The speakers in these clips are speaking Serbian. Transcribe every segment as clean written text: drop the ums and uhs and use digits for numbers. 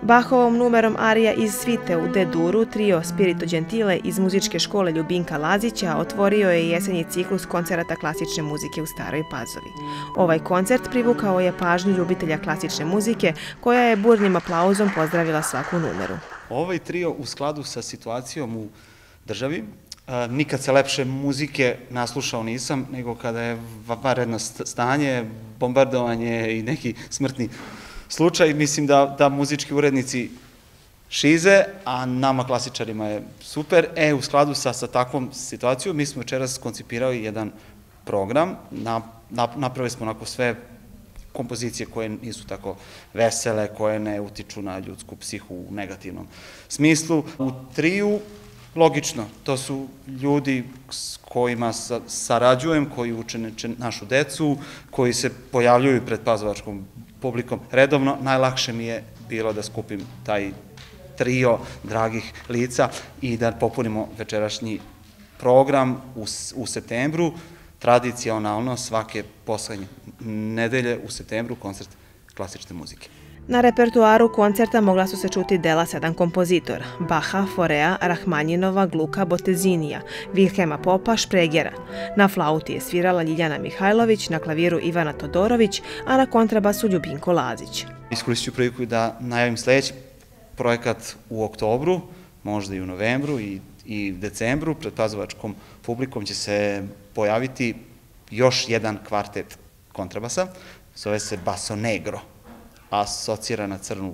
Bachovom numerom arija iz svite u D-duru trio Spirito Gentile iz muzičke škole Ljubinka Lazića otvorio je jesenji ciklus koncerata klasične muzike u Staroj Pazovi. Ovaj koncert privukao je pažnju ljubitelja klasične muzike koja je burnim aplauzom pozdravila svaku numeru. Ovaj trio u skladu sa situacijom u državi, nikad se lepše muzike naslušao nisam nego kada je vanredno stanje, bombardovanje i neki smrtni slučaj. Mislim da muzički urednici šize, a nama klasičarima je super. U skladu sa takvom situacijom mi smo večeras koncipirali jedan program, napravili smo onako sve kompozicije koje nisu tako vesele, koje ne utiču na ljudsku psihu u negativnom smislu. U triju, logično, to su ljudi s kojima sarađujem, koji uče našu decu, koji se pojavljuju pred pazovačkom publikom redovno. Najlakše mi je bilo da skupim taj trio dragih lica i da popunimo večerašnji program u septembru. Tradicionalno svake poslednje nedelje u septembru koncert klasične muzike. Na repertuaru koncerta mogla su se čuti dela 7 kompozitora: Baha, Forea, Rahmanjinova, Gluka, Botezinija, Vilhelma Popa, Špregera. Na flauti je svirala Ljiljana Mihajlović, na klaviru Ivana Todorović, a na kontrabasu Ljubinko Lazić. Iskoristit ću priliku da najavim sledeći projekat u oktobru, možda i u novembru i decembru. Pred pazovačkom publikom će se pojaviti još jedan kvartet kontrabasa, zove se Basso Negro, asocira na Crnu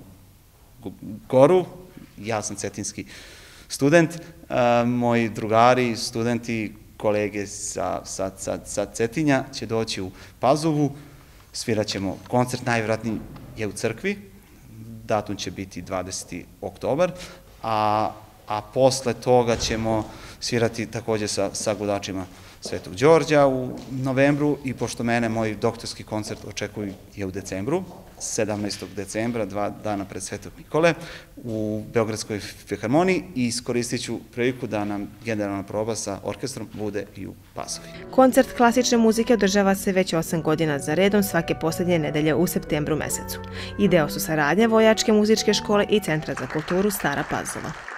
Goru. Ja sam cetinski student, moji drugari, studenti, kolege sa Cetinja će doći u Pazovu, svirat ćemo koncert, najvjerojatniji je u crkvi, datum će biti 20. oktobar, a posle toga ćemo svirati takođe sa gudačima Svetog Đorđa u novembru i pošto mene moj doktorski koncert očekuju je u decembru, 17. decembra, 2 dana pred Svetog Nikole u Beogradskoj filharmoniji i iskoristit ću priliku da nam generalna proba sa orkestrom bude i u Pazovi. Koncert klasične muzike održava se već 8 godina za redom svake poslednje nedelje u septembru mesecu. I deo su saradnje Vojačke muzičke škole i Centra za kulturu Stara Pazova.